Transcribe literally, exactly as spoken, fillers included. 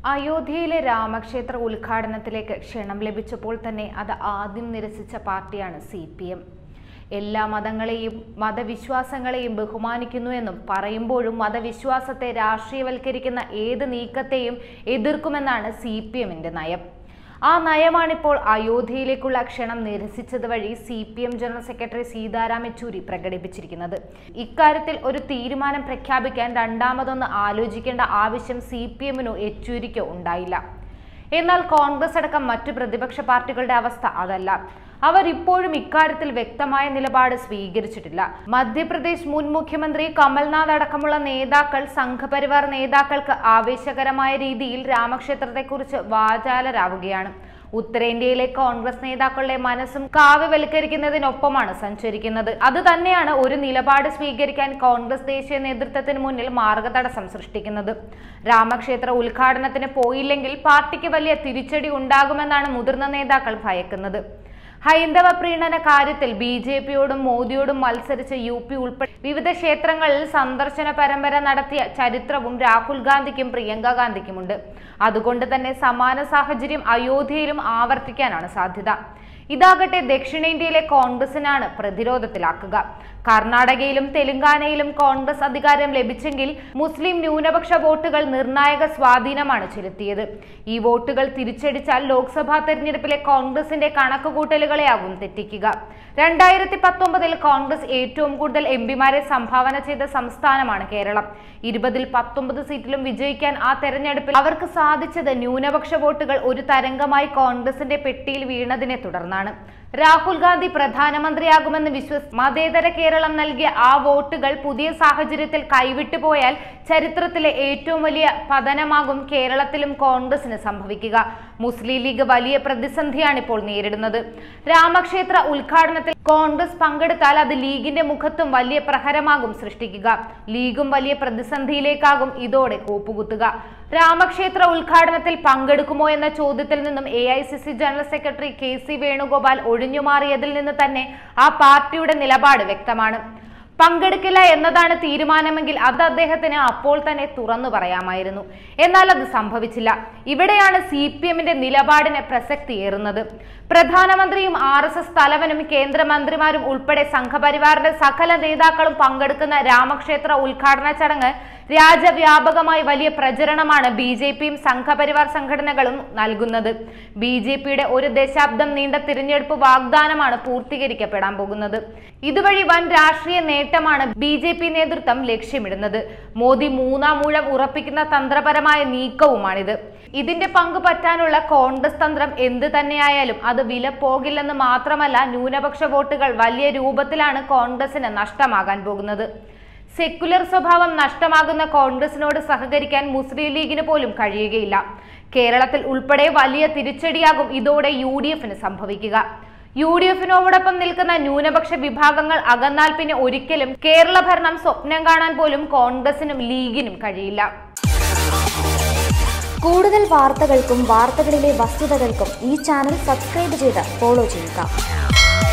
അയോധ്യയിലെ രാമക്ഷേത്ര ഉദ്ഘാടനത്തിലേക്ക് ക്ഷണം ലഭിച്ചപ്പോൾ തന്നെ അത് ആദ്യം നിരസിച്ച പാർട്ടിയാണ് സി പി എം. എല്ലാ മതങ്ങളെയും മതവിശ്വാസങ്ങളെയും ബഹുമാനിക്കുന്നുവെന്നും പറയുമ്പോഴും മതവിശ്വാസത്തെ രാഷ്ട്രീയവൽക്കരിക്കുന്ന ഏത് നീക്കത്തെയും എതിർക്കുമെന്നാണ് സി പി എമ്മിന്റെ നയം. ആ നയമാണിപ്പോൾ അയോധ്യയിലേക്കുള്ള ക്ഷണം നിരസിച്ചത് വഴി C P M general secretary Sitaram Yechury പ്രകടിപ്പിച്ചിരിക്കുന്നത്. ഇക്കാര്യത്തിൽ ഒരു തീരുമാനം പ്രഖ്യാപിക്കാൻ രണ്ടാമതൊന്ന് ആലോചിക്കേണ്ട ആവശ്യം സി പി എമ്മിനോ യെച്ചൂരിക്കോ ഉണ്ടായില്ല. എന്നാൽ കോൺഗ്രസ് അടക്കം മറ്റു പ്രതിപക്ഷ പാർട്ടികളുടെ അവസ്ഥ അതല്ല. അവർ ഇപ്പോഴും ഇക്കാര്യത്തിൽ വ്യക്തമായ നിലപാട് സ്വീകരിച്ചിട്ടില്ല. മധ്യപ്രദേശ് മുൻ മുഖ്യമന്ത്രി കമൽനാഥ് അടക്കമുള്ള നേതാക്കൾ സംഘപരിവാർ നേതാക്കൾക്ക് ആവേശകരമായ രീതിയിൽ രാമക്ഷേത്രത്തെക്കുറിച്ച് വാചാലരാവുകയാണ്. ഉത്തരേന്ത്യയിലെ കോൺഗ്രസ് നേതാക്കളുടെ മനസ്സും കാവ്യവൽക്കരിക്കുന്നതിനൊപ്പമാണ് സഞ്ചരിക്കുന്നത്. അത് തന്നെയാണ് ഒരു നിലപാട് സ്വീകരിക്കാൻ കോൺഗ്രസ് ദേശീയ നേതൃത്വത്തിന് മുന്നിൽ മാർഗതടസ്സം സൃഷ്ടിക്കുന്നത്. രാമക്ഷേത്ര ഉദ്ഘാടനത്തിന് പോയില്ലെങ്കിൽ പാർട്ടിക്ക് വലിയ തിരിച്ചടി ഉണ്ടാകുമെന്നാണ് മുതിർന്ന നേതാക്കൾ ഭയക്കുന്നത്. ഹൈന്ദവ പ്രീണന കാര്യത്തിൽ ബി ജെ പിയോടും മോദിയോടും മത്സരിച്ച് യു പി ഉൾപ്പെടെ വിവിധ ക്ഷേത്രങ്ങളിൽ സന്ദർശന പരമ്പര നടത്തിയ ചരിത്രവും രാഹുൽ ഗാന്ധിക്കും പ്രിയങ്ക ഗാന്ധിക്കുമുണ്ട്. അതുകൊണ്ട് തന്നെ സമാന സാഹചര്യം അയോധ്യയിലും ആവർത്തിക്കാനാണ് സാധ്യത. ഇതാകട്ടെ ദക്ഷിണേന്ത്യയിലെ കോൺഗ്രസിനാണ് പ്രതിരോധത്തിലാക്കുക. കർണാടകയിലും തെലങ്കാനയിലും കോൺഗ്രസ് അധികാരം ലഭിച്ചെങ്കിൽ മുസ്ലിം ന്യൂനപക്ഷ വോട്ടുകൾ നിർണായക സ്വാധീനമാണ് ചെലുത്തിയത്. ഈ വോട്ടുകൾ തിരിച്ചടിച്ചാൽ ലോക്സഭാ തെരഞ്ഞെടുപ്പിലെ കോൺഗ്രസിന്റെ കണക്കുകൂട്ടലുകളെയാകും തെറ്റിക്കുക. രണ്ടായിരത്തി പത്തൊമ്പതിൽ കോൺഗ്രസ് ഏറ്റവും കൂടുതൽ എം പിമാരെ സംഭാവന ചെയ്ത സംസ്ഥാനമാണ് കേരളം. ഇരുപതിൽ പത്തൊമ്പത് സീറ്റിലും വിജയിക്കാൻ ആ തെരഞ്ഞെടുപ്പിൽ അവർക്ക് സാധിച്ചത് ന്യൂനപക്ഷ വോട്ടുകൾ ഒരു തരംഗമായി കോൺഗ്രസിന്റെ പെട്ടിയിൽ വീണതിനെ തുടർന്നാണ്. രാഹുൽ ഗാന്ധി പ്രധാനമന്ത്രിയാകുമെന്ന് വിശ്വസിച്ച് മതേതര കേരളം നൽകിയ ആ വോട്ടുകൾ പുതിയ സാഹചര്യത്തിൽ കൈവിട്ടു പോയാൽ ചരിത്രത്തിലെ ഏറ്റവും വലിയ പതനമാകും കേരളത്തിലും കോൺഗ്രസിന് സംഭവിക്കുക. മുസ്ലിം ലീഗ് വലിയ പ്രതിസന്ധിയാണ് ഇപ്പോൾ നേരിടുന്നത്. രാമക്ഷേത്ര ഉദ്ഘാടനത്തിൽ കോൺഗ്രസ് പങ്കെടുത്താൽ അത് ലീഗിന്റെ മുഖത്തും വലിയ പ്രഹരമാകും സൃഷ്ടിക്കുക. ലീഗും വലിയ പ്രതിസന്ധിയിലേക്കാകും ഇതോടെ കൂപ്പുകുത്തുക. രാമക്ഷേത്ര ഉദ്ഘാടനത്തിൽ പങ്കെടുക്കുമോ എന്ന ചോദ്യത്തിൽ നിന്നും A I C C general secretary K C Venugopal ഒഴിഞ്ഞുമാറിയതിൽ നിന്ന് തന്നെ ആ പാർട്ടിയുടെ നിലപാട് വ്യക്തമാണ്. പങ്കെടുക്കില്ല എന്നതാണ് തീരുമാനമെങ്കിൽ അത് അദ്ദേഹത്തിന് അപ്പോൾ തന്നെ തുറന്നു പറയാമായിരുന്നു. എന്നാൽ അത് സംഭവിച്ചില്ല. ഇവിടെയാണ് സി പി എമ്മിന്റെ നിലപാടിന് പ്രസക്തിയേറുന്നത്. പ്രധാനമന്ത്രിയും ആർ എസ് എസ് തലവനും കേന്ദ്രമന്ത്രിമാരും ഉൾപ്പെടെ സംഘപരിവാറിന്റെ സകല നേതാക്കളും പങ്കെടുക്കുന്ന രാമക്ഷേത്ര ഉദ്ഘാടന ചടങ്ങ് രാജ്യവ്യാപകമായി വലിയ പ്രചരണമാണ് ബി ജെ പിയും സംഘപരിവാർ സംഘടനകളും നൽകുന്നത്. ബി ജെ പിയുടെ ഒരു ദശാബ്ദം നീണ്ട തിരഞ്ഞെടുപ്പ് വാഗ്ദാനമാണ് പൂർത്തീകരിക്കപ്പെടാൻ പോകുന്നത്. ഇതുവഴി വൻ രാഷ്ട്രീയ നേട്ടമാണ് ബി ജെ പി നേതൃത്വം ലക്ഷ്യമിടുന്നത്. മോദി മൂന്നാം മൂഴം ഉറപ്പിക്കുന്ന തന്ത്രപരമായ നീക്കവുമാണിത്. ഇതിന്റെ പങ്ക് പറ്റാനുള്ള കോൺഗ്രസ് തന്ത്രം എന്ത് തന്നെയായാലും അത് വില പോകില്ലെന്ന് മാത്രമല്ല, ന്യൂനപക്ഷ വോട്ടുകൾ വലിയ രൂപത്തിലാണ് കോൺഗ്രസിന് നഷ്ടമാകാൻ പോകുന്നത്. സെക്യുലർ സ്വഭാവം നഷ്ടമാകുന്ന കോൺഗ്രസിനോട് സഹകരിക്കാൻ മുസ്ലിം ലീഗിന് പോലും കഴിയുകയില്ല. കേരളത്തിൽ ഉൾപ്പെടെ വലിയ തിരിച്ചടിയാകും ഇതോടെ യു ഡി എഫിന് സംഭവിക്കുക. യു ഡി എഫിനോടൊപ്പം നിൽക്കുന്ന ന്യൂനപക്ഷ വിഭാഗങ്ങൾ അകന്നാൽ പിന്നെ ഒരിക്കലും കേരള ഭരണം സ്വപ്നം കാണാൻ പോലും കോൺഗ്രസിനും ലീഗിനും കഴിയില്ല. കൂടുതൽ വാർത്തകൾക്കും വാർത്തകളിലെ വസ്തുതകൾക്കും ഈ ചാനൽ സബ്സ്ക്രൈബ് ചെയ്ത് ഫോളോ ചെയ്യുക.